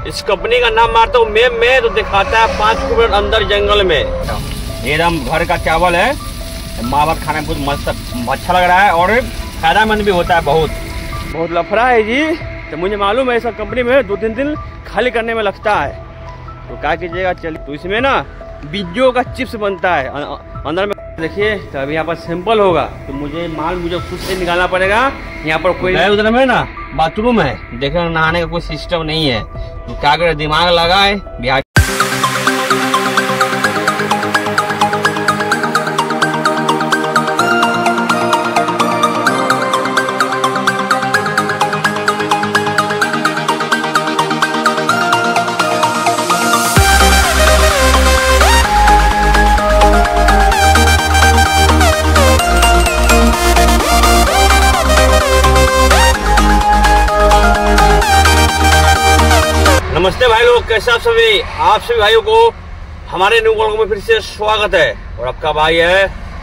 इस कंपनी का नाम मारता हूँ मैं तो दिखाता है 5 किलोमीटर अंदर जंगल में। एकदम घर का चावल है, माँ बाप खाने में बहुत मस्त अच्छा लग रहा है और फायदेमंद भी होता है। बहुत लफड़ा है जी। तो मुझे मालूम है ऐसा कंपनी में 2-3 दिन खाली करने में लगता है, तो क्या कीजिएगा चलिए। तो इसमें ना बीजों का चिप्स बनता है अंदर में, देखिए। तो अभी यहाँ पर सैंपल होगा तो मुझे खुद से निकालना पड़ेगा। यहाँ पर कोई उधर में ना बाथरूम है, देखे नहाने का कोई सिस्टम नहीं है, तो क्या करे दिमाग लगाए बिहार। नमस्ते भाई लोग, कैसे आप सभी भाइयों को हमारे न्यू ब्लॉग में फिर से स्वागत है। और आपका भाई है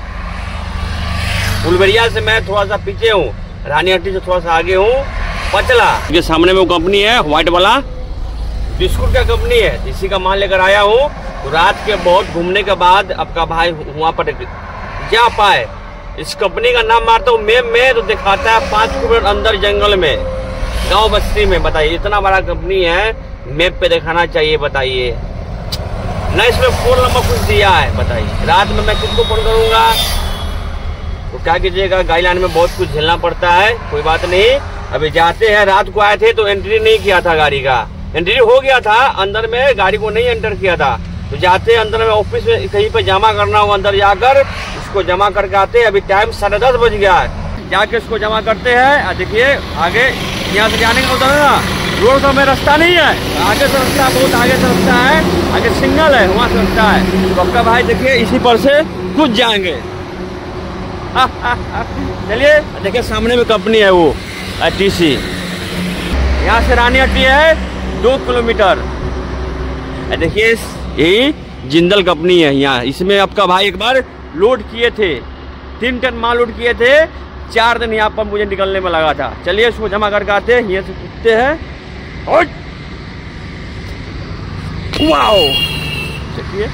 फुलबरिया से, मैं थोड़ा सा पीछे हूँ, रानीहट्टी से थोड़ा सा आगे हूँ, पचला। ये सामने में वो कंपनी है व्हाइट वाला, बिस्कुट का कंपनी है, इसी का माल लेकर आया हूँ। तो रात के बहुत घूमने के बाद आपका भाई वहाँ पर जा पाए। इस कंपनी का नाम मारता हूँ मैं तो दिखाता है 5 किलोमीटर अंदर जंगल में, गाँव बस्ती में। बताइए इतना बड़ा कंपनी है, मैप पे दिखाना चाहिए। बताइए ना, इसमें फोन नंबर कुछ दिया है, बताइए रात में मैं किसको फोन करूंगा? तो क्या कीजिएगा, गाइडलाइन में बहुत कुछ झेलना पड़ता है, कोई बात नहीं। अभी जाते हैं, रात को आए थे तो एंट्री नहीं किया था, गाड़ी का एंट्री हो गया था, अंदर में गाड़ी को नहीं एंटर किया था। तो जाते हैं अंदर में, ऑफिस में कहीं पे जमा करना हो, अंदर जाकर उसको जमा करके आते हैं। अभी टाइम 10:30 बज गया है, जाके उसको जमा करते हैं। देखिए आगे यहाँ से जाने का होता है ना, रोड का में रास्ता नहीं है, आगे से रास्ता, बहुत आगे से रास्ता है, आगे सिग्नल है, वहाँ से रास्ता है। तो आपका भाई देखिए इसी पर से कुछ जाएंगे। चलिए देखिए सामने में कंपनी है वो TC, यहाँ से रानीहट्टी है 2 किलोमीटर। देखिए यही जिंदल कंपनी है यहाँ। इसमें आपका भाई एक बार लोड किए थे, 3 टन माल लोड किए थे, 4 दिन यहाँ पर मुझे निकलने में लगा था। चलिए इसको जमा करके आते हैं, यहाँ से पूछते हैं। वाओ, देखिए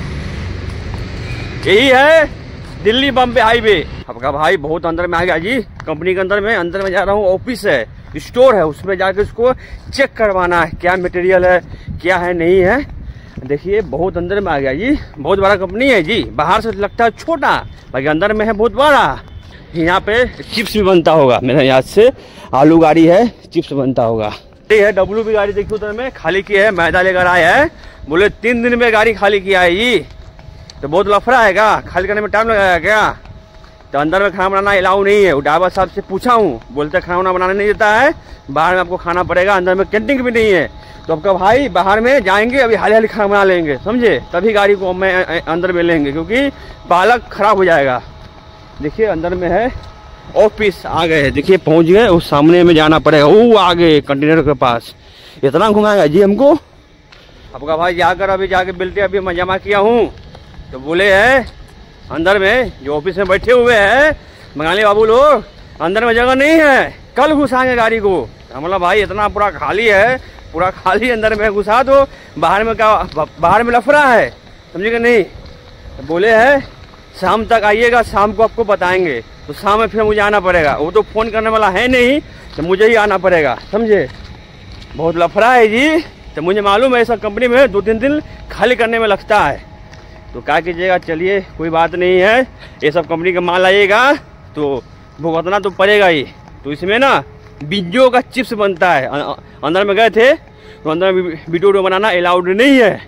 यही है दिल्ली बम्बे हाईवे। आपका भाई बहुत अंदर में आ गया जी, कंपनी के अंदर में जा रहा हूँ। ऑफिस है, स्टोर है, उसमें जाके उसको चेक करवाना है क्या मटेरियल है, क्या है नहीं है। देखिए बहुत अंदर में आ गया जी, बहुत बड़ा कंपनी है जी। बाहर से लगता है छोटा, बाकी अंदर में है बहुत बड़ा। यहाँ पे चिप्स भी बनता होगा, मेरे याद से आलू गाड़ी है, चिप्स बनता होगा। ये है WB गाड़ी, देखिए उधर में खाली की है, मैदा लेकर आया है, बोले 3 दिन में गाड़ी खाली किया है जी। तो बहुत लफड़ा है क्या, खाली करने में टाइम लगाया क्या? तो अंदर में खाना बनाना अलाउ नहीं है। ड्राइवर साहब से पूछा हूँ, बोलते खाना बनाने नहीं देता है, बाहर में आपको खाना पड़ेगा, अंदर में कैंटीन भी नहीं है। तो आपका भाई बाहर में जाएंगे, अभी हाली खाना बना लेंगे, समझे, तभी गाड़ी को मैं अंदर में लेंगे, क्योंकि पालक खराब हो जाएगा। देखिए अंदर में है ऑफिस, आ गए, देखिए पहुंच गए। उस सामने में जाना पड़ेगा, वो आगे कंटेनर के पास। इतना घुमाएगा जी हमको। आपका भाई जाकर अभी जाके बिल्टे अभी मैं जमा किया हूँ, तो बोले है अंदर में जो ऑफिस में बैठे हुए हैं, बंगाली बाबू लोग, अंदर में जगह नहीं है, कल घुसाएंगे गाड़ी को। हमला भाई इतना पूरा खाली है, पूरा खाली, अंदर में घुसा दो, बाहर में क्या, बाहर में लफड़ा है, समझेगा नहीं। तो बोले है शाम तक आइएगा, शाम को आपको बताएंगे। तो शाम में फिर मुझे आना पड़ेगा, वो तो फोन करने वाला है नहीं, तो मुझे ही आना पड़ेगा, समझे। बहुत लफड़ा है जी। तो मुझे मालूम है ऐसा कंपनी में 2-3 दिन खाली करने में लगता है, तो क्या कीजिएगा चलिए, कोई बात नहीं है। ये सब कंपनी का माल आएगा तो भुगतना तो पड़ेगा ही। तो इसमें ना बीजों का चिप्स बनता है। अंदर में गए थे तो अंदर में वीडियो बनाना अलाउड नहीं है।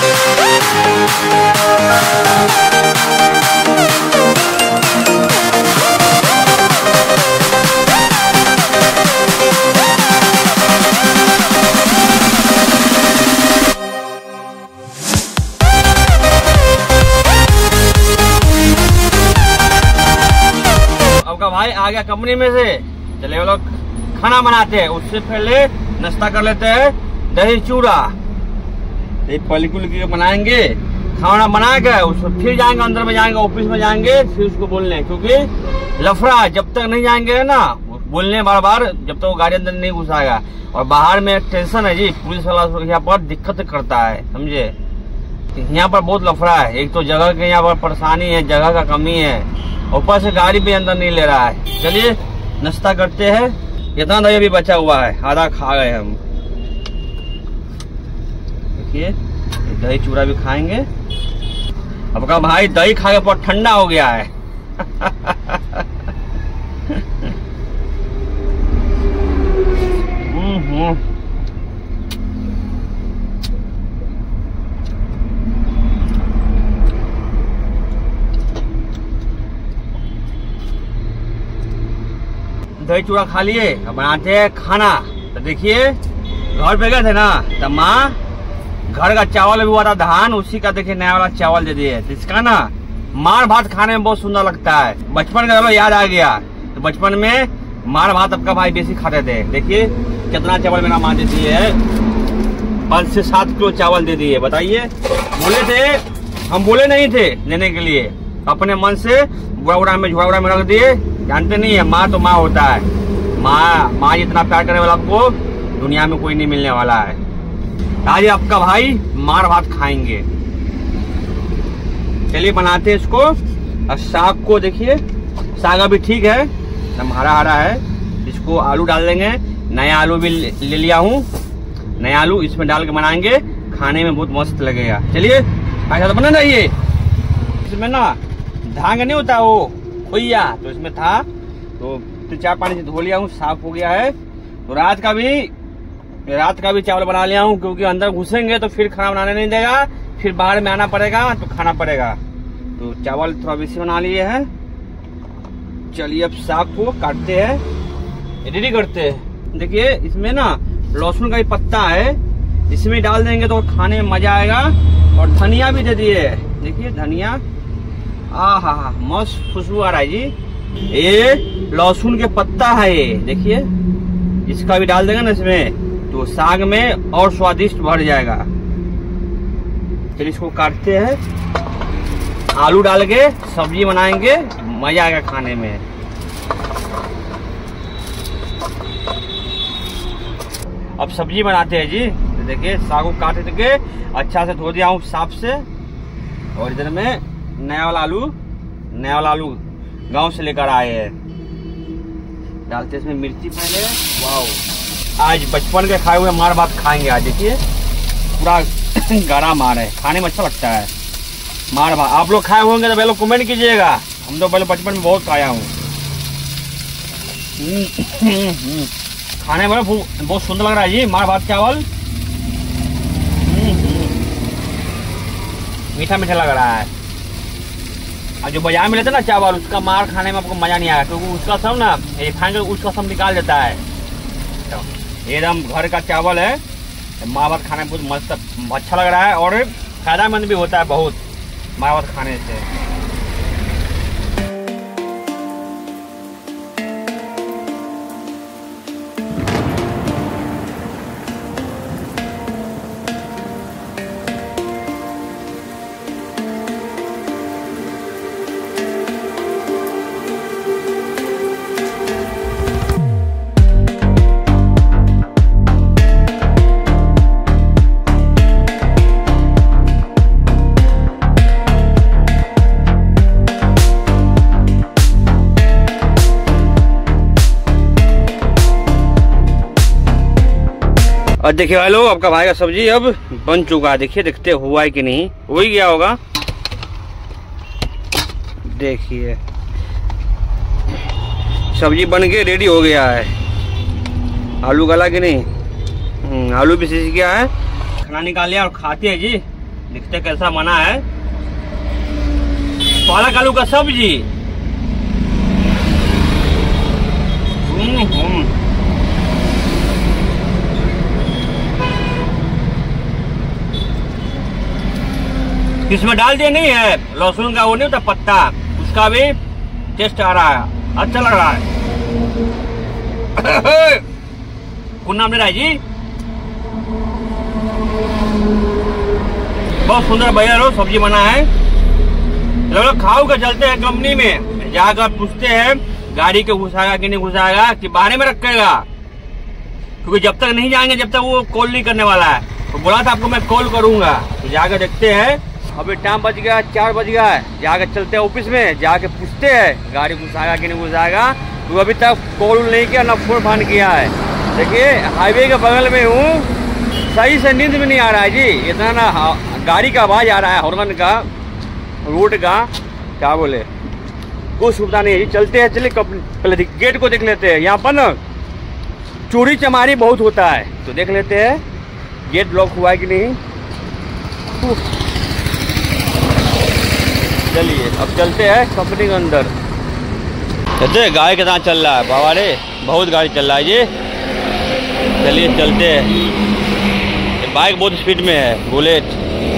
आपका भाई आ गया कंपनी में से, चले वो लोग खाना बनाते हैं। उससे पहले नाश्ता कर लेते हैं, दही चूड़ा, पलिकुल के बनाएंगे, खाना बना के उसको फिर जाएंगे, अंदर में जाएंगे, ऑफिस में जाएंगे, फिर उसको बोलने, क्योंकि लफड़ा जब तक नहीं जाएंगे ना बोलने बार बार जब तक वो गाड़ी अंदर नहीं घुसाएगा। और बाहर में टेंशन है जी, पुलिस वाला यहाँ पर दिक्कत करता है, समझे। यहाँ पर बहुत लफड़ा है, एक तो जगह के यहाँ पर परेशानी है, जगह का कमी है, ऊपर से गाड़ी भी अंदर नहीं ले रहा है। चलिए नाश्ता करते हैं। इतना दही अभी बचा हुआ है, आधा खा गए हम। देखिए दही चूड़ा भी खाएंगे। अब का भाई दही खा के बहुत ठंडा हो गया है। दही चूड़ा खा लिए, अब बनाते हैं खाना। तो देखिए घर पे गए थे ना, तो माँ घर का चावल भी हुआ था धान, उसी का देखिए नया वाला चावल दे दिए। तो इसका ना मार भात खाने में बहुत सुंदर लगता है। बचपन का चलो याद आ गया, तो बचपन में मार भात आपका भाई बेसी खाते थे। देखिए कितना चावल मेरा माँ दे दिए है, 5 से 7 किलो चावल दे दिए। बताइए, बोले थे हम, बोले नहीं थे लेने के लिए, अपने मन से बुरा में झोड़ा में रख दिए। जानते नहीं है, माँ तो माँ होता है। माँ जितना प्यार करने वाला आपको दुनिया में कोई नहीं मिलने वाला है। आज आपका भाई मार भात खाएंगे। चलिए बनाते हैं इसको। और साग को देखिए, साग अभी ठीक है, एकदम हरा हरा है। इसको आलू डाल देंगे, नया आलू भी ले लिया हूँ। नया आलू इसमें डाल के बनाएंगे, खाने में बहुत मस्त लगेगा। चलिए ऐसा तो बना ना, ये इसमें ना धांग नहीं होता वो खोइया, तो इसमें था, तो 4 पानी से धो लिया हूँ, साफ हो गया है। तो रात का भी चावल बना लिया हूँ, क्योंकि अंदर घुसेंगे तो फिर खाना बनाने नहीं देगा, फिर बाहर में आना पड़ेगा तो खाना पड़ेगा। तो चावल थोड़ा बेसी बना लिए हैं। चलिए अब साग को काटते हैं, रेडी करते हैं। देखिए इसमें ना लहसुन का भी पत्ता है, इसमें डाल देंगे तो खाने में मजा आएगा। और धनिया भी दे दिए, देखिए धनिया, आहा मस्त खुशबू आ रहा है जी। ये लहसुन के पत्ता है, ये देखिए, इसका भी डाल देगा ना इसमें, तो साग में और स्वादिष्ट भर जाएगा। फिर इसको काटते हैं, आलू डाल के सब्जी बनाएंगे, मजा आएगा खाने में। अब सब्जी बनाते हैं जी। तो देखिए साग को काट के अच्छा से धो दिया हूँ साफ से। और इधर में नया वाला आलू गांव से लेकर आए हैं। डालते इसमें मिर्ची पहले। वाह, आज बचपन के खाए हुए मार भात खाएंगे आज। देखिए पूरा गाढ़ा मार है, खाने में अच्छा लगता है मार भात। आप लोग खाए होंगे तो पहले कमेंट कीजिएगा। हम तो पहले बचपन में बहुत खाया हूँ। खाने में बहुत सुंदर लग रहा है जी मार भात चावल। मीठा मीठा लग रहा है। और जो बाजार में लेते ना चावल, उसका मार खाने में आपको मजा नहीं आएगा, क्योंकि उसका सब ना रिफाइन कर उसका सब निकाल देता है। तो एकदम घर का चावल है, मार भात खाने में बहुत मस्त अच्छा लग रहा है। और फायदेमंद भी होता है बहुत मार भात खाने से। और देखिए भाई लोग, आपका भाई का सब्जी अब बन चुका है। देखिए देखते हुआ है कि नहीं, हो ही गया होगा। देखिए सब्जी बन के रेडी हो गया है। आलू गला कि नहीं, आलू भी सीख गया है। खाना निकाल लिया और खाते हैं जी। देखते कैसा बना है पालक आलू का सब्जी। इसमें डाल दिया नहीं है लहसुन का, वो नहीं होता पत्ता, उसका भी टेस्ट आ रहा है, अच्छा लग रहा है। कौन नाम ले रहा है जी? बहुत सुंदर भैया लोग सब्जी बना है। लोग खाओ के चलते हैं कंपनी में, जाकर पूछते हैं गाड़ी के घुसाएगा कि नहीं घुसाएगा कि बाहर में रखेगा, क्योंकि जब तक नहीं जाएंगे जब तक वो कॉल नहीं करने वाला है। तो बोला था आपको मैं कॉल करूंगा। तो जाकर देखते हैं। अभी टाइम बज गया 4 बज गया है। जाकर चलते हैं ऑफिस में, जाके पूछते हैं गाड़ी घुसाएगा कि नहीं घुसाएगा। तो अभी तक कॉल नहीं किया ना फोन फान किया है। देखिए हाईवे के बगल में हूँ, सही से नींद में नहीं आ रहा है जी। इतना ना गाड़ी का आवाज आ रहा है, हॉर्न का, रोड का, क्या बोले, कोई सुविधा नहीं है जी। चलते हैं, चलिए पहले गेट को देख लेते हैं। यहाँ पर ना चोरी चमारी बहुत होता है, तो देख लेते हैं गेट लॉक हुआ है कि नहीं। चलिए अब चलते हैं कंपनी के अंदर। कहते गाड़ी के साथ चल रहा है बाबा रे, बहुत गाड़ी चल रहा है ये। चलिए चलते हैं। बाइक बहुत स्पीड में है, बुलेट।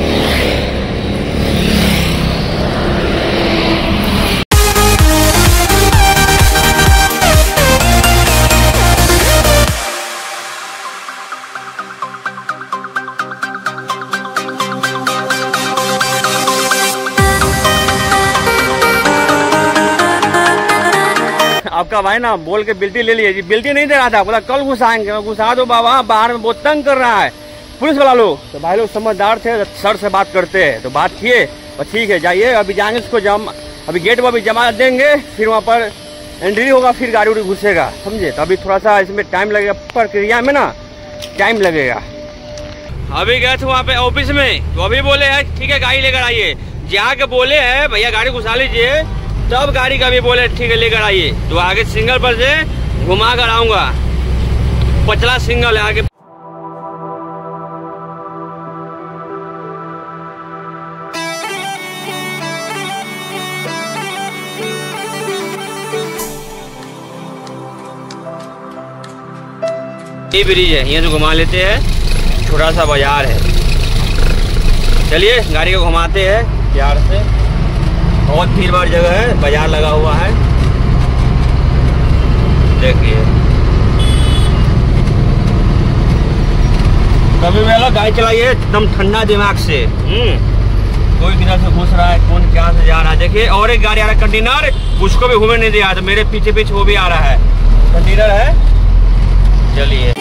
आपका भाई ना बोल के बिल्टी ले लिए जी, बिल्टी नहीं दे रहा था, बोला कल घुसाएंगे। घुसा दो बाबा, बाहर में बहुत तंग कर रहा है पुलिस वाला लोग। तो भाई लोग समझदार थे, सर से बात करते हैं। तो बात किए और ठीक है जाइए, अभी जाएंगे इसको अभी गेट पर अभी जमा देंगे, फिर वहाँ पर एंट्री होगा, फिर गाड़ी उड़ी घुसेगा, समझे। तो अभी थोड़ा सा इसमें टाइम लगेगा, प्रक्रिया में ना टाइम लगेगा। अभी गए थे वहाँ पे ऑफिस में, तो अभी बोले है ठीक है गाड़ी लेकर आइए। जाके बोले है भैया गाड़ी घुसा लीजिए, तब गाड़ी का भी बोले ठीक है लेकर आइए। तो आगे सिंगल पर से घुमा कर आऊंगा, पचला सिंगल है आगे। ये ब्रिज है, यहाँ से घुमा लेते हैं, छोटा सा बाजार है। चलिए गाड़ी को घुमाते हैं प्यार से। बहुत भीड़ भाड़ जगह है, बाजार लगा हुआ है, देखिए। कभी भी अलग गाड़ी चलाइए एकदम ठंडा दिमाग से। कोई किधर से घुस रहा है, कौन क्या से जा रहा है। देखिए और एक गाड़ी आ रहा है कंटेनर, उसको भी घूमने नहीं दिया, तो मेरे पीछे पीछे वो भी आ रहा है, कंटेनर है। चलिए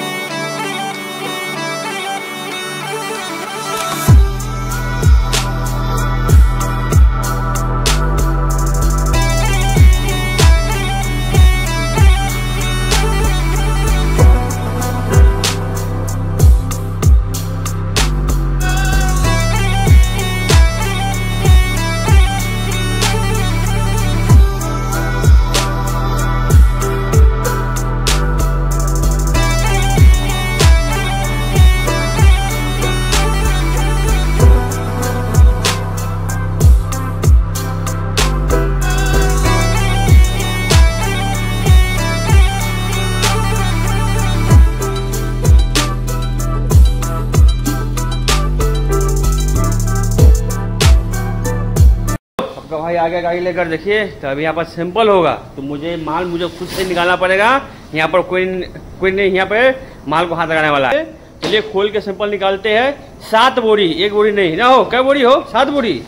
भाई आगे गाड़ी लेकर देखिए। तो अभी यहाँ पर सैंपल होगा, तो मुझे खुद से निकालना पड़ेगा। यहाँ पर कोई नहीं यहाँ पे माल को हाथ लगाने वाला है। चलिए खोल के सैंपल निकालते हैं। 7 बोरी, 1 बोरी नहीं ना हो, क्या बोरी हो, 7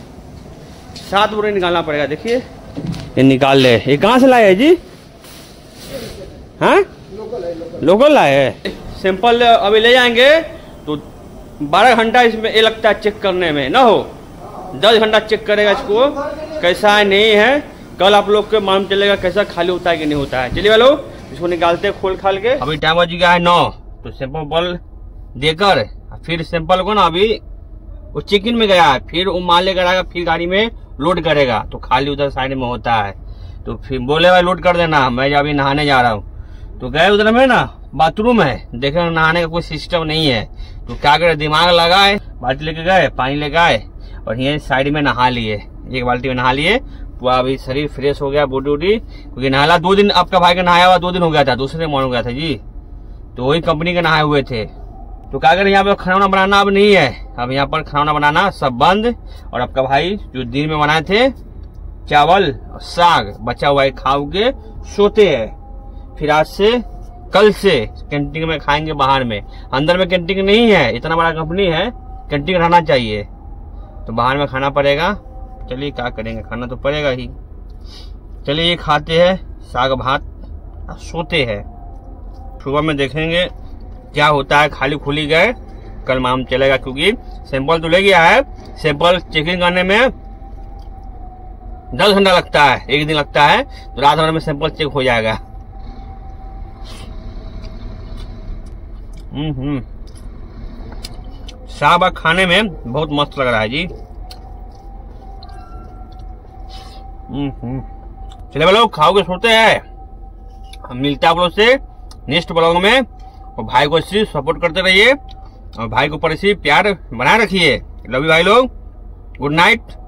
बोरी निकालना पड़ेगा। देखिए ये निकाल ले। ये कहाँ से लाए है जी? हाँ लोकल लाए है। सैंपल अभी ले जाएंगे तो 12 घंटा इसमें ये लगता है चेक करने में, ना हो 10 घंटा चेक करेगा इसको, कैसा है नहीं है। कल आप लोग को मालूम चलेगा कैसा खाली होता है कि नहीं होता है। चलिए वालों इसको निकालते हैं खोल खाल के। अभी टाइम बज गया है 9, तो सैंपल देकर फिर सैंपल को ना अभी वो चेक-इन में गया है, फिर वो माल लेकर आएगा, फिर गाड़ी में लोड करेगा। तो खाली उधर साइड में होता है, तो फिर बोले भाई लोड कर देना, मैं अभी नहाने जा रहा हूँ। तो गए उधर में ना बाथरूम है, देखे नहाने का कोई सिस्टम नहीं है। तो क्या करे, दिमाग लगाए, बाल्टी लेके गए, पानी लेके आए और ये साइड में नहा लिए, एक बाल्टी में नहा लिए। पूरा अभी शरीर फ्रेश हो गया, बॉडी उडी, क्योंकि नहाला 2 दिन आपका भाई का नहाया हुआ 2 दिन हो गया था, दूसरे दिन हो गया था जी। तो वही कंपनी के नहाए हुए थे। तो क्या करें, यहाँ पे खाना बनाना अब नहीं है, अब यहाँ पर खाना बनाना सब बंद। और आपका भाई जो दिन में बनाए थे चावल और साग बचा हुआ है, खा के सोते हैं। फिर आज से कल से कैंटीन में खाएंगे, बाहर में। अंदर में कैंटीन नहीं है, इतना बड़ा कंपनी है, कैंटीन रहना चाहिए, तो बाहर में खाना पड़ेगा। चलिए क्या करेंगे, खाना तो पड़ेगा ही। चलिए ये खाते हैं साग भात सोते हैं। सुबह में देखेंगे क्या होता है। खाली खुली गए कल मालूम चलेगा, क्योंकि सैंपल तो ले गया है। सैंपल चेकिंग करने में 10 घंटा लगता है, एक दिन लगता है, तो रात भर में सैंपल चेक हो जाएगा। साग खाने में बहुत मस्त लग रहा है जी। चले भाई लोग, खाओगे सोते हैं। हम मिलते हैं आप लोग से नेक्स्ट ब्लॉग में। और भाई को इसी सपोर्ट करते रहिए और भाई को ऊपर इसी प्यार बनाए रखिए। लव यू भाई लोग, गुड नाइट।